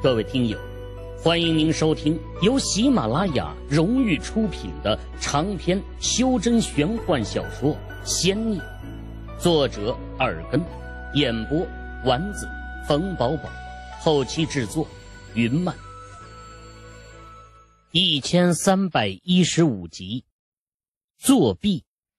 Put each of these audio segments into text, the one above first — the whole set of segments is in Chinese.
各位听友，欢迎您收听由喜马拉雅荣誉出品的长篇修真玄幻小说《仙孽》，作者耳根，演播丸子、冯宝宝，后期制作云漫。1315集，作弊。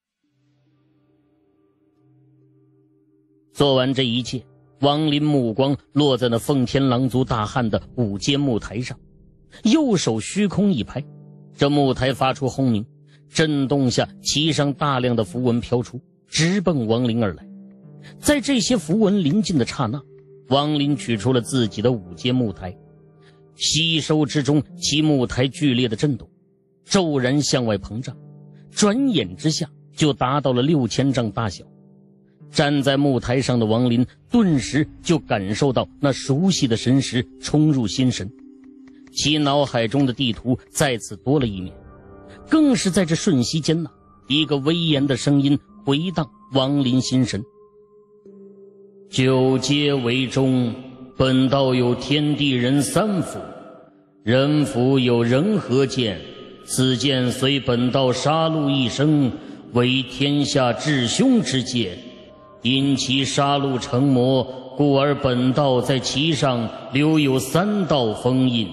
做完这一切，王林目光落在那奉天狼族大汉的五阶木台上，右手虚空一拍，这木台发出轰鸣，震动下其上大量的符文飘出，直奔王林而来。在这些符文临近的刹那，王林取出了自己的五阶木台，吸收之中，其木台剧烈的震动，骤然向外膨胀，转眼之下就达到了6000丈大小。站在木台上的王林顿时就感受到那熟悉的神识冲入心神，其脑海中的地图再次多了一面。更是在这瞬息间呢，一个威严的声音回荡王林心神：9阶为中，本道有天地人3府，人府有人和剑，此剑随本道杀戮一生，为天下至凶之剑，因其杀戮成魔，故而本道在其上留有3道封印。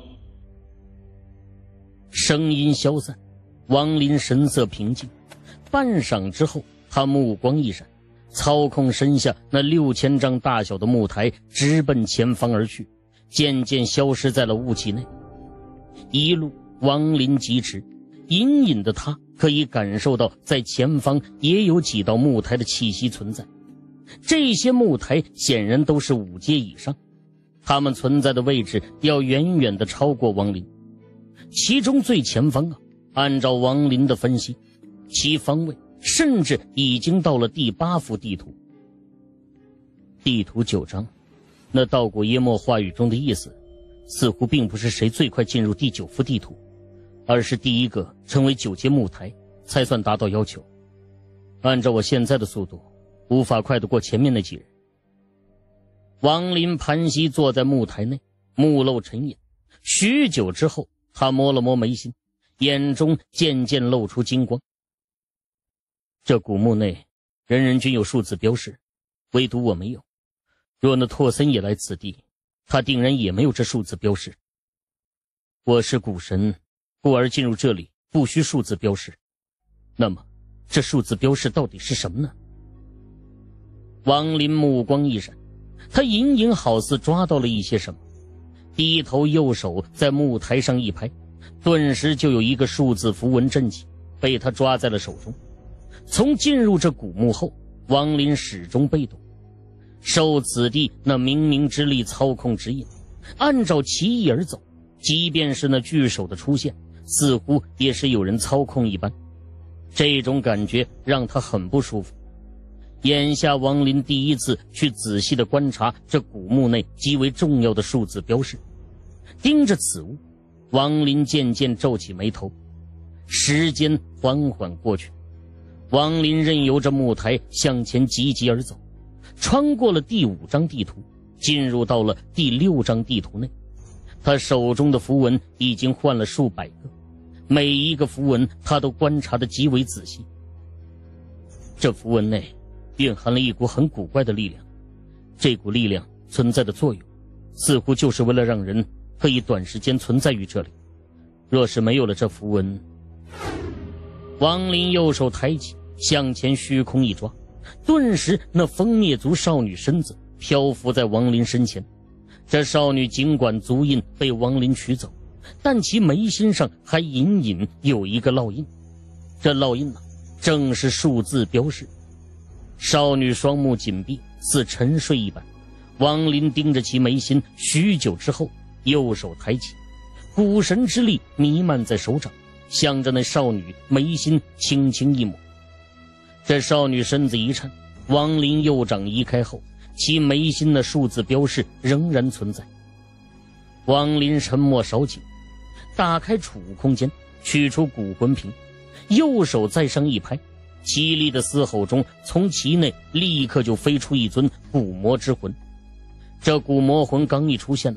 声音消散，王林神色平静，半晌之后，他目光一闪，操控身下那6000丈大小的木台直奔前方而去，渐渐消失在了雾气内。一路王林疾驰，隐隐的他可以感受到在前方也有几道木台的气息存在。这些木台显然都是5阶以上，他们存在的位置要远远地超过王林。其中最前方按照王林的分析，其方位甚至已经到了第8幅地图。地图9章，那道过耶墨话语中的意思，似乎并不是谁最快进入第9幅地图，而是第一个成为9阶木台才算达到要求。按照我现在的速度，无法快得过前面那几人。王林盘膝坐在木台内，目露沉吟，许久之后，他摸了摸眉心，眼中渐渐露出金光。这古墓内人人均有数字标识，唯独我没有。若那拓森也来此地，他定然也没有这数字标识。我是古神，故而进入这里不需数字标识。那么这数字标识到底是什么呢？王林目光一闪，他隐隐好似抓到了一些什么，低头右手在木台上一拍，顿时就有一个数字符文震起，被他抓在了手中。从进入这古墓后，王林始终被动，受此地那冥冥之力操控指引，按照其意而走，即便是那巨手的出现，似乎也是有人操控一般。这种感觉让他很不舒服。眼下王林第一次去仔细地观察这古墓内极为重要的数字标识，盯着此物，王林渐渐皱起眉头。时间缓缓过去，王林任由着木台向前急急而走，穿过了第5张地图，进入到了第6张地图内。他手中的符文已经换了数百个，每一个符文他都观察得极为仔细。这符文内蕴含了一股很古怪的力量，这股力量存在的作用，似乎就是为了让人可以短时间存在于这里。若是没有了这符文……王林右手抬起，向前虚空一抓，顿时那风灭族少女身子漂浮在王林身前。这少女尽管足印被王林取走，但其眉心上还隐隐有一个烙印，这烙印正是数字标识。少女双目紧闭，似沉睡一般。王林盯着其眉心许久之后，右手抬起，古神之力弥漫在手掌，向着那少女眉心轻轻一抹。这少女身子一颤，王林右掌移开后，其眉心的数字标识仍然存在。王林沉默少顷，打开储物空间，取出古魂瓶，右手在上一拍，凄厉的嘶吼中，从其内立刻就飞出一尊古魔之魂。这古魔魂刚一出现了，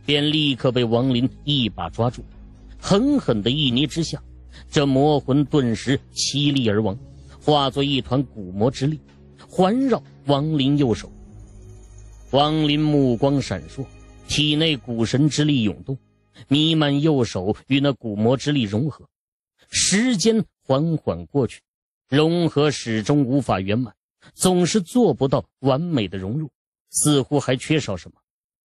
便立刻被王林一把抓住，狠狠的一捏之下，这魔魂顿时凄厉而亡，化作一团蛊魔之力，环绕王林右手。王林目光闪烁，体内蛊神之力涌动，弥漫右手与那蛊魔之力融合。时间缓缓过去，融合始终无法圆满，总是做不到完美的融入，似乎还缺少什么。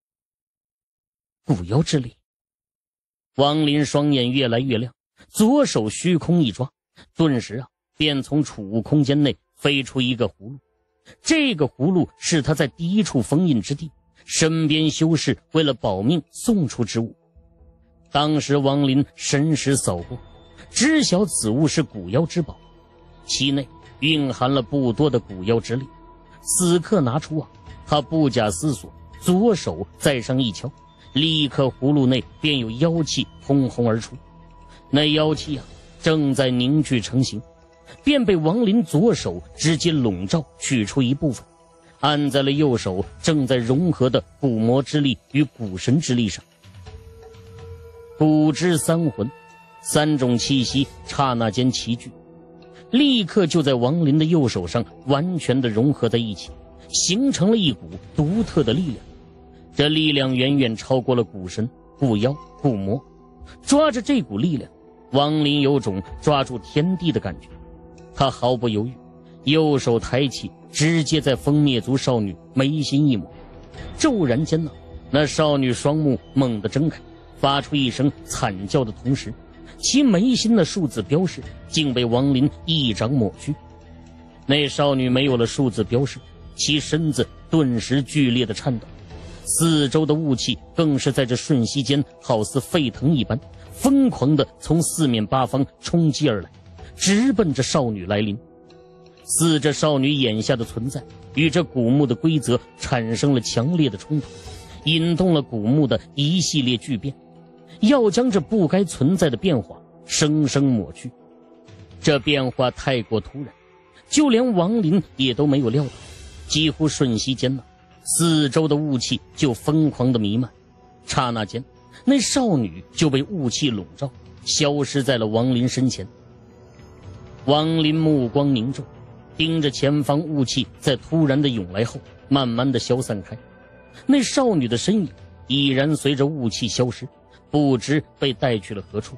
蛊妖之力。王林双眼越来越亮，左手虚空一抓，顿时便从储物空间内飞出一个葫芦。这个葫芦是他在第一处封印之地身边修士为了保命送出之物。当时王林神识扫过，知晓此物是蛊妖之宝，其内蕴含了不多的蛊妖之力。此刻拿出他不假思索，左手再上一敲，立刻葫芦内便有妖气轰轰而出。那妖气正在凝聚成型，便被王林左手直接笼罩，取出一部分，按在了右手正在融合的蛊魔之力与蛊神之力上。蛊之三魂，三种气息刹那间齐聚，立刻就在王林的右手上完全的融合在一起，形成了一股独特的力量。这力量远远超过了蛊神、蛊妖、蛊魔。抓着这股力量，王林有种抓住天地的感觉。他毫不犹豫，右手抬起，直接在风灭族少女眉心一抹。骤然间那少女双目猛地睁开，发出一声惨叫的同时，其眉心的数字标识竟被王林一掌抹去。那少女没有了数字标识，其身子顿时剧烈的颤抖，四周的雾气更是在这瞬息间好似沸腾一般，疯狂地从四面八方冲击而来，直奔着少女来临。似这少女眼下的存在与这古墓的规则产生了强烈的冲突，引动了古墓的一系列巨变，要将这不该存在的变化生生抹去。这变化太过突然，就连王林也都没有料到，几乎瞬息间四周的雾气就疯狂的弥漫。刹那间，那少女就被雾气笼罩，消失在了王林身前。王林目光凝重，盯着前方雾气在突然的涌来后慢慢的消散开，那少女的身影已然随着雾气消失，不知被带去了何处。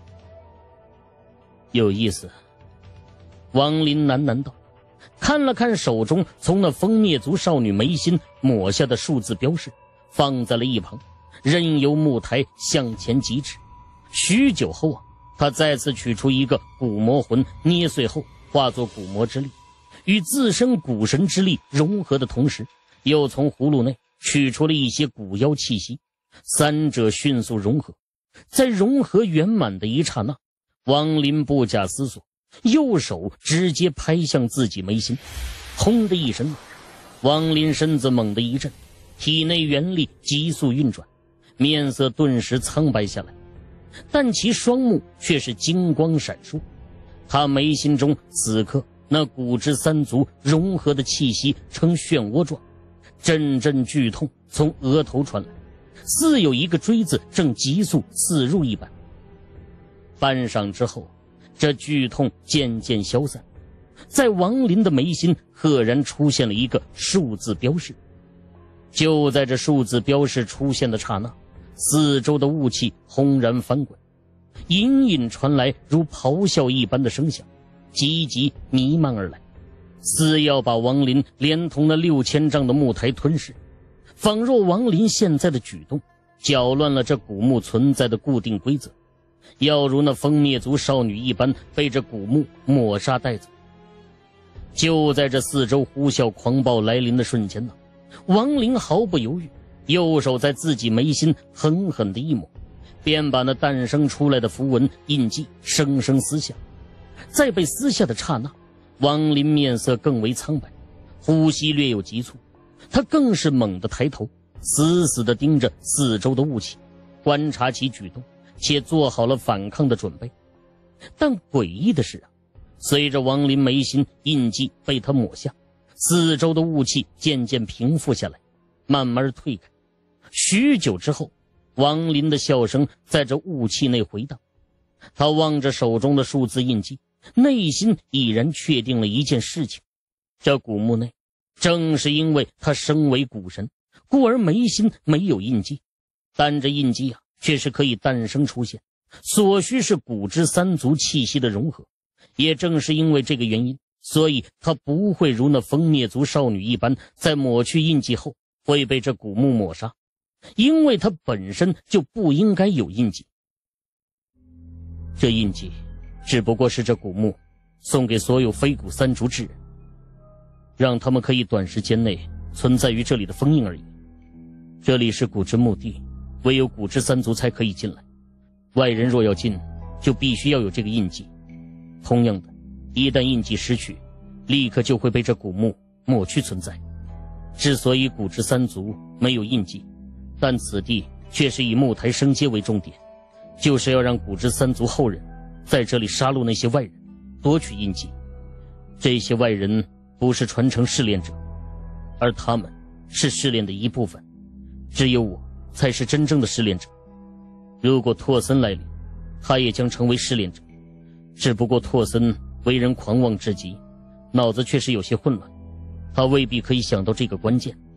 有意思，王林喃喃道，看了看手中从那风灭族少女眉心抹下的数字标识，放在了一旁，任由木台向前疾驰。许久后他再次取出一个蛊魔魂，捏碎后化作蛊魔之力，与自身蛊神之力融合的同时，又从葫芦内取出了一些蛊妖气息，三者迅速融合。在融合圆满的一刹那，王林不假思索，右手直接拍向自己眉心。轰的一声，王林身子猛地一震，体内元力急速运转，面色顿时苍白下来，但其双目却是金光闪烁。他眉心中此刻那蛊之三族融合的气息呈漩涡状，阵阵剧痛从额头传来，似有一个锥子正急速刺入一般。半晌之后，这剧痛渐渐消散，在王林的眉心赫然出现了一个数字标识。就在这数字标识出现的刹那，四周的雾气轰然翻滚，隐隐传来如咆哮一般的声响，急急弥漫而来，似要把王林连同那6000丈的木台吞噬。仿若王林现在的举动搅乱了这古墓存在的固定规则，要如那风灭族少女一般被这古墓抹杀带走。就在这四周呼啸狂暴来临的瞬间王林毫不犹豫，右手在自己眉心狠狠地一抹，便把那诞生出来的符文印记生生撕下。在被撕下的刹那，王林面色更为苍白，呼吸略有急促，他更是猛地抬头，死死地盯着四周的雾气，观察其举动，且做好了反抗的准备。但诡异的是随着王林眉心印记被他抹下，四周的雾气渐渐平复下来，慢慢退开。许久之后， 王林的笑声在这雾气内回荡。他望着手中的数字印记，内心已然确定了一件事情：这古墓内正是因为他身为古神，故而眉心没有印记，但这印记却是可以诞生出现，所需是古之三族气息的融合。也正是因为这个原因，所以他不会如那风灭族少女一般，在抹去印记后会被这古墓抹杀，因为他本身就不应该有印记。这印记只不过是这古墓送给所有非古三族之人，让他们可以短时间内存在于这里的封印而已。这里是古之墓地，唯有古之三族才可以进来，外人若要进，就必须要有这个印记。同样的，一旦印记失去，立刻就会被这古墓抹去存在。之所以古之三族没有印记，但此地却是以木台升阶为重点，就是要让古之三族后人在这里杀戮那些外人，夺取印记。这些外人不是传承试炼者，而他们是试炼的一部分，只有我才是真正的试炼者。如果拓森来临，他也将成为试炼者，只不过拓森为人狂妄至极，脑子确实有些混乱，他未必可以想到这个关键。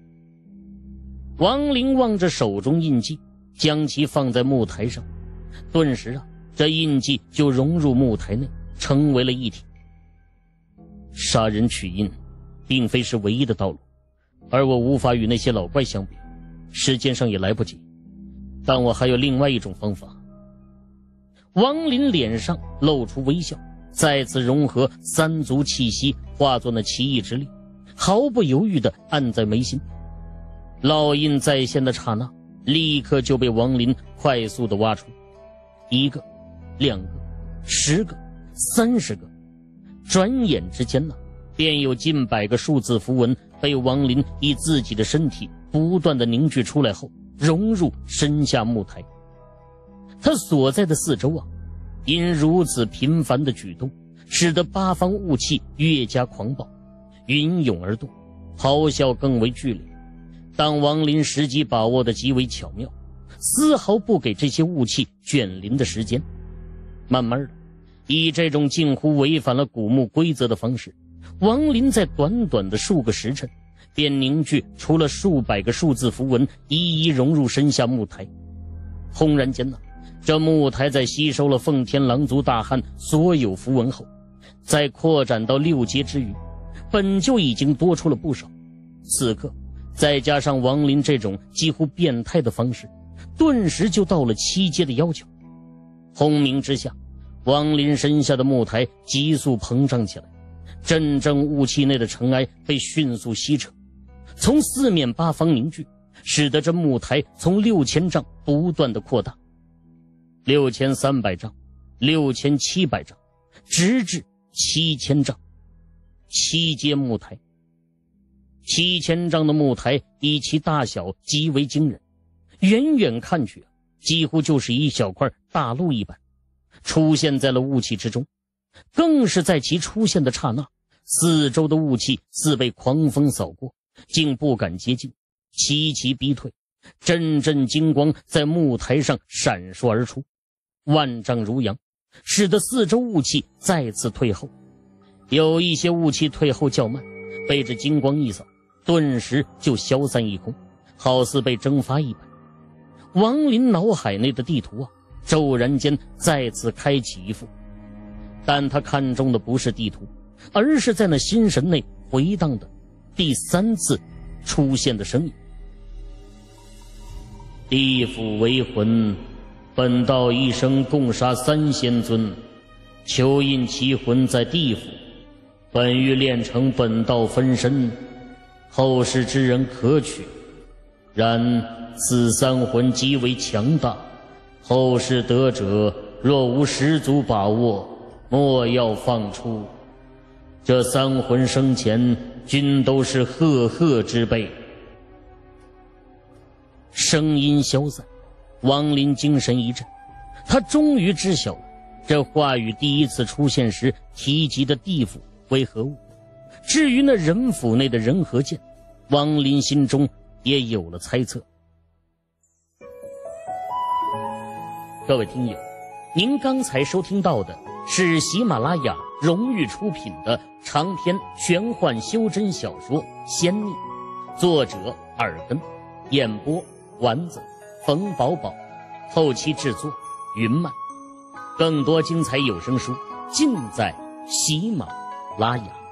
王林望着手中印记，将其放在木台上，顿时这印记就融入木台内，成为了一体。杀人取印并非是唯一的道路，而我无法与那些老怪相比，时间上也来不及，但我还有另外一种方法。王林脸上露出微笑，再次融合三族气息，化作那奇异之力，毫不犹豫地按在眉心。烙印再现的刹那，立刻就被王林快速地挖出，1个、2个、10个、30个，转眼之间便有近100个数字符文被王林以自己的身体不断地凝聚出来后，融入身下木台。他所在的四周因如此频繁的举动，使得八方雾气越加狂暴，云涌而动，咆哮更为剧烈。但王林时机把握得极为巧妙，丝毫不给这些雾气卷临的时间。慢慢的，以这种近乎违反了古墓规则的方式，王林在短短的数个时辰便凝聚出了数百个数字符文，一一融入身下木台。轰然间这木台在吸收了奉天狼族大汉所有符文后，再扩展到6阶之余，本就已经多出了不少。此刻再加上王林这种几乎变态的方式，顿时就到了7阶的要求。轰鸣之下，王林身下的木台急速膨胀起来，阵阵雾气内的尘埃被迅速吸扯，从四面八方凝聚，使得这木台从6000丈不断的扩大，6300丈、6700丈，直至7000丈。7阶木台，7000丈的木台以其大小极为惊人，远远看去几乎就是一小块大陆一般，出现在了雾气之中。更是在其出现的刹那，四周的雾气似被狂风扫过，竟不敢接近，齐齐逼退。阵阵金光在木台上闪烁而出，万丈如阳，使得四周雾气再次退后。有一些雾气退后较慢，被这金光一扫，顿时就消散一空，好似被蒸发一般。王林脑海内的地图骤然间再次开启一幅，但他看中的不是地图，而是在那心神内回荡的第3次出现的声音。地府为魂，本道一生共杀3仙尊，求印其魂在地府，本欲炼成本道分身，后世之人可取。然此3魂极为强大，后世得者若无十足把握，莫要放出。这3魂生前均都是赫赫之辈。声音消散，王林精神一振，他终于知晓了这话语第一次出现时提及的地府为何物。至于那人府内的人和剑，王林心中也有了猜测。 各位听友，您刚才收听到的是喜马拉雅荣誉出品的长篇玄幻修真小说《仙逆》，作者耳根，演播丸子、冯宝宝，后期制作云漫。更多精彩有声书尽在喜马拉雅。